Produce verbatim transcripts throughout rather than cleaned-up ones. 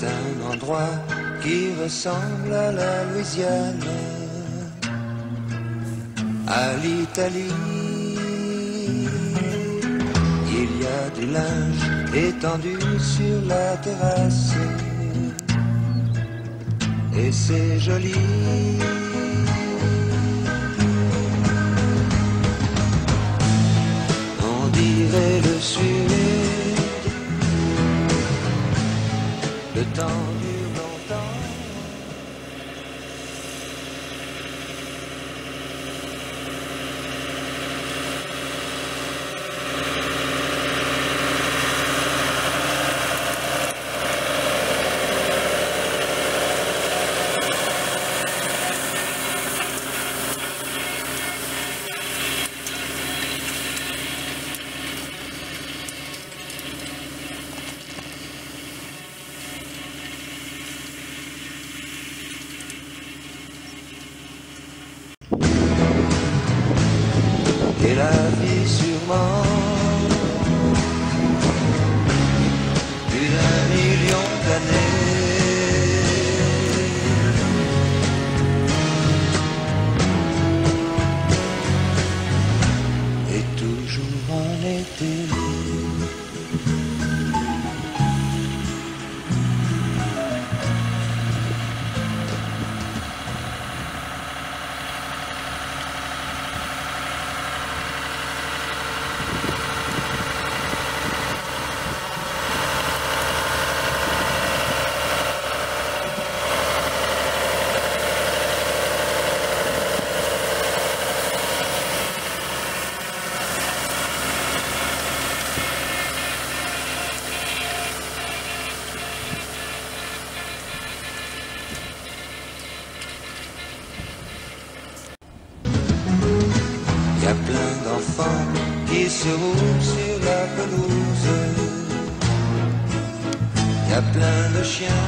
un endroit qui ressemble à la Louisiane, à l'Italie. Il y a du linge étendu sur la terrasse, et c'est joli. On dirait le sud, le temps dure longtemps. Et la vie sûrement plus d'un million d'années, et toujours en été. Il y a plein d'enfants qui se roulent sur la pelouse. Il y a plein de chiens.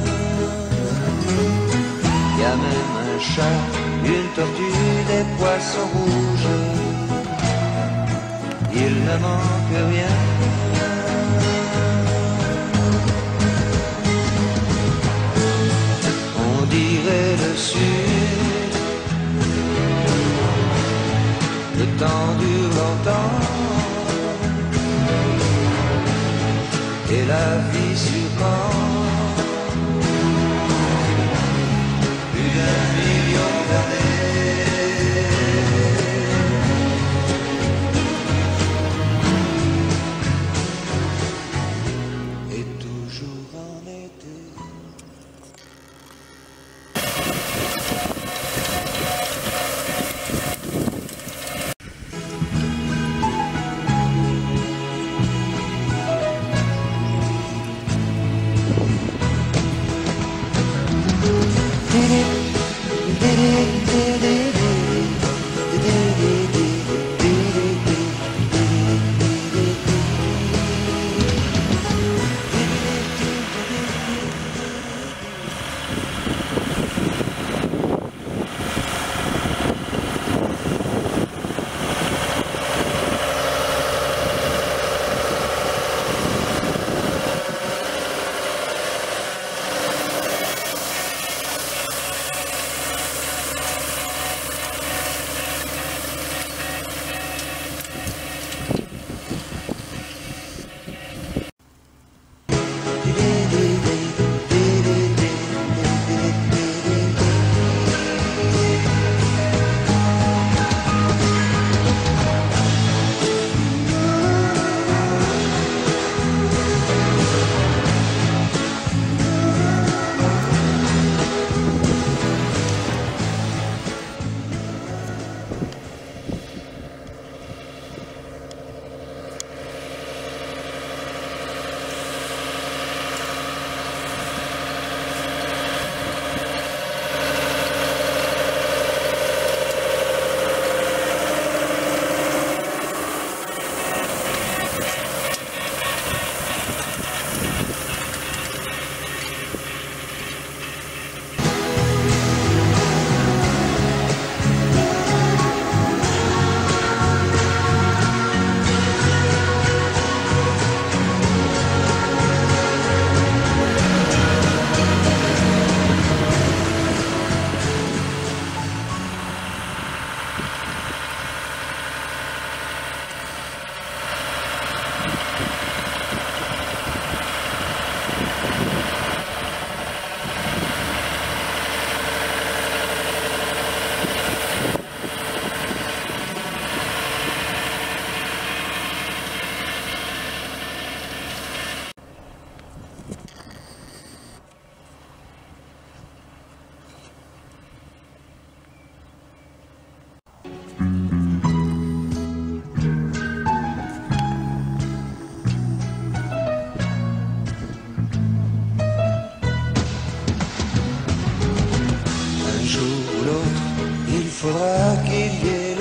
Il y a même un chat, une tortue, des poissons rouges. Il ne manque rien. On dirait le sud, le temps dure longtemps, et la vie sûrement plus d'un million d'années, et toujours en été.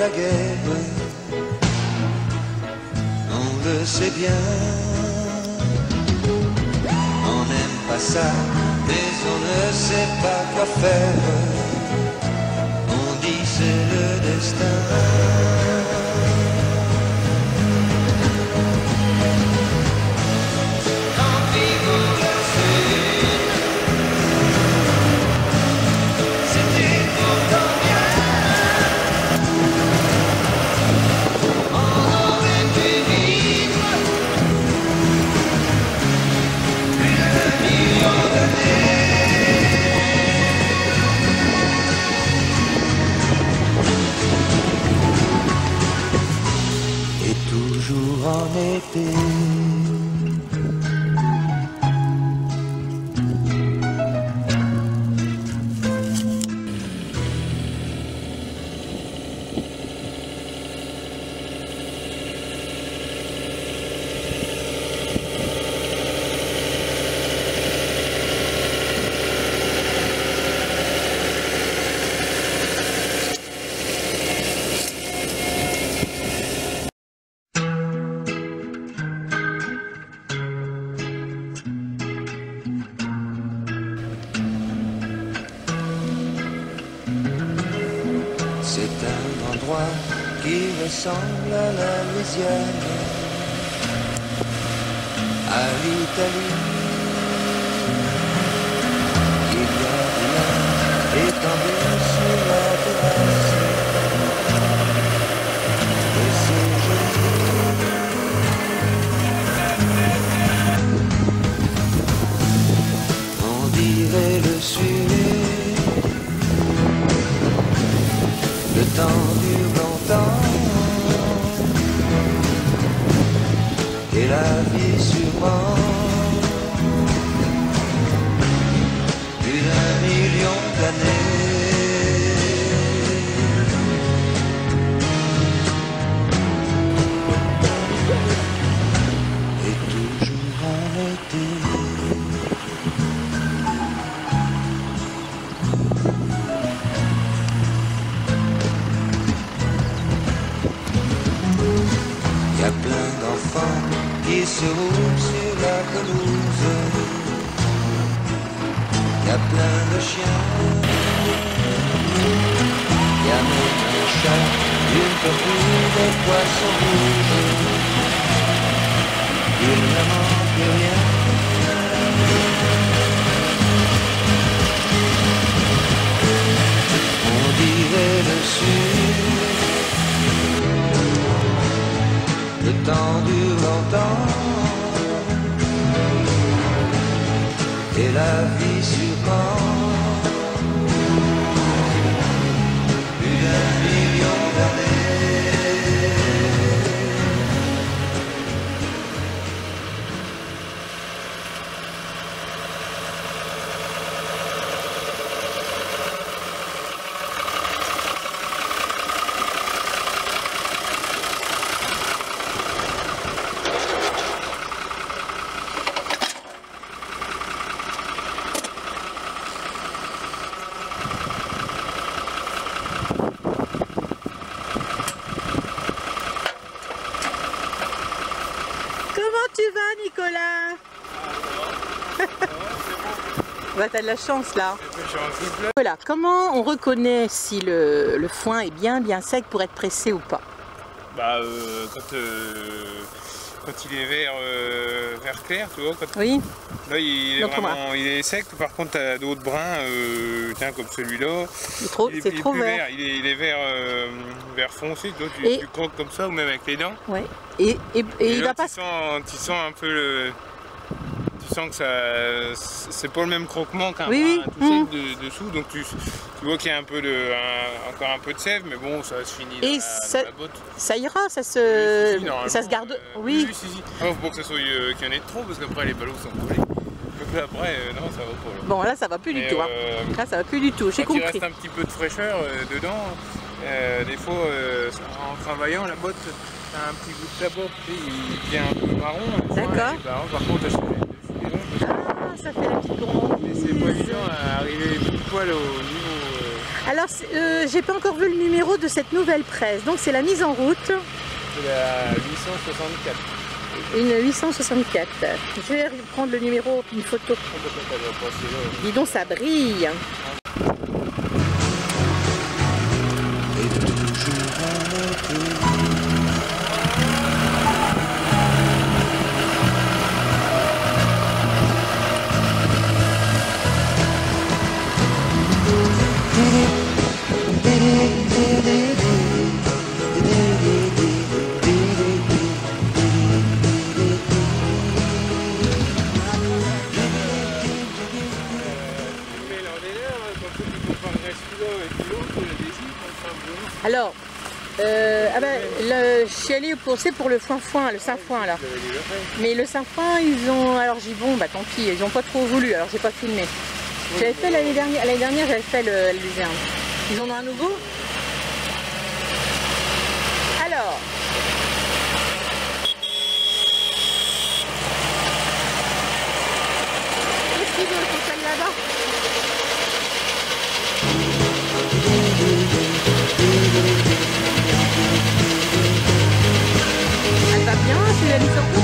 la guerre, on le sait bien. On n'aime pas ça, mais on ne sait pas quoi faire. On dit c'est le destin. Toujours en été. C'est un endroit qui ressemble à la Louisiane, à l'Italie. Il y a du linge étendu sur la terrasse, et c'est joli. On dirait le suer. Le temps dure longtemps, et la vie sûrement plus d'un million d'années. Et toujours en été. Y a plein d'enfants qui se roulent sur la pelouse. Y a plein de chiens. Y a même un chat, une tortue, des poissons rouges. Il ne manque rien. On dirait le sud. Le temps dure longtemps, et la vie sûrement plus d'un million d'années. Comment tu vas, Nicolas? Bah, t'as de la chance là. Voilà. Comment on reconnaît si le, le foin est bien bien sec pour être pressé ou pas? Bah euh, quand, euh, quand il est vert, euh, vert clair, tu vois. Quand, oui. Là il est Donc, vraiment il est sec. Par contre t'as d'autres brins, euh, tiens comme celui-là. C'est trop, il est, c'est il est trop plus vert. vert. Il est, il est vert, euh, vert foncé. Toi tu, Et... tu croques comme ça ou même avec les dents. Ouais. Et, et, et, et il là, va pas. Tu sens, tu sens un peu le. Tu sens que ça, c'est pas le même croquement qu'un oui, brin oui. tout Mmh. sec de, dessous, donc tu, tu vois qu'il y a un peu de, un, encore un peu de sève, mais bon, ça se finit Et dans, ça, dans la botte. Ça ira, ça se, si, si, ça se garde. Euh, oui. Oui, si, si. Ah, faut pas que ça soit euh, qu'il y en ait trop, parce qu'après les ballots sont collés. Donc là, après, euh, non, ça va pas. Là. Bon, là, ça va plus mais, du tout. Hein. Euh, là, ça va plus du tout. J'ai compris. compris. Il reste un petit peu de fraîcheur euh, dedans. Euh, des fois, euh, en travaillant, la botte, t'as un petit bout de ta botte, il devient un peu marron. D'accord. Bah, par contre, Ah, ça fait la petite gourmandise. Mais c'est pas évident à arriver tout poil au niveau. Euh, Alors, euh, j'ai pas encore vu le numéro de cette nouvelle presse, donc c'est la mise en route. C'est la huit cent soixante-quatre. Une huit cent soixante-quatre. Je vais prendre le numéro, une photo. Dis donc, ça brille. Alors, euh, ah ben, le, je suis allée pousser pour le foin-foin, le sainfoin là. Mais le sainfoin, ils ont, alors j'ai bon, bah tant pis, ils n'ont pas trop voulu, alors j'ai pas filmé. J'avais fait l'année dernière, l'année dernière j'avais fait le, le luzerne. Ils en ont un nouveau. Alors. Qu'est-ce qu'ils veulent qu'on s'aille là-bas? Elle va bien, c'est la licence.